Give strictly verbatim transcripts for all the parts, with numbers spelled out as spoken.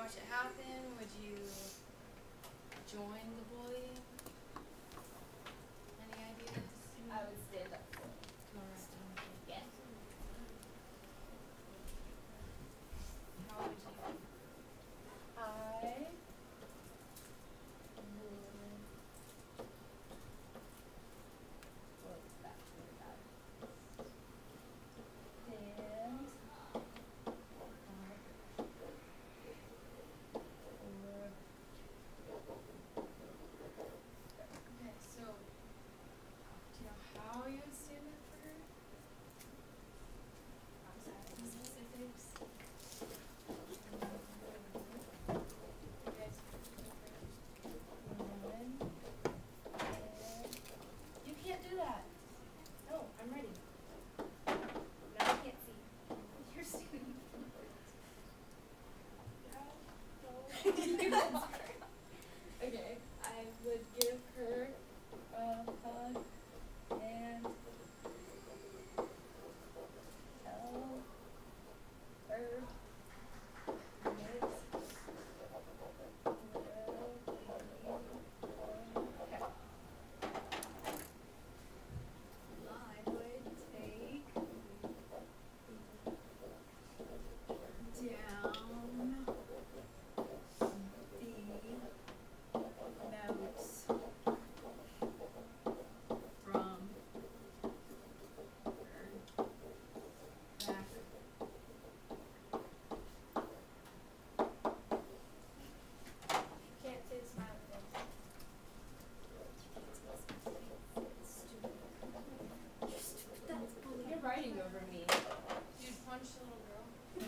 watch it happen? Would you join the bullying? Any ideas? I would stand up for it. Alright. Yes. How would you? I would what's that word about? Stand up Okay, so do you know how you would stand up for her? Any specifics? You guys one and you can't do that. No, I'm ready. Now I can't see. You're standing Okay, I would give her a hug and tell her it will be okay. I would take down the notes from her back. Can't say the smiley face. That's bullying. You're writing over me. You'd punch the little girl?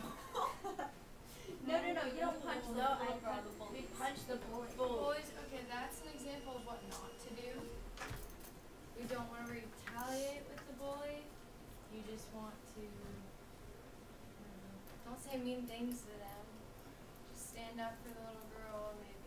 No, no, no, you don't punch the No, little I girl. punch, we punch the bully. Boys, okay, that's an example of what not to do. We don't want to retaliate with the bully. You just want to, um, don't say mean things to them. Just stand up for the little girl and maybe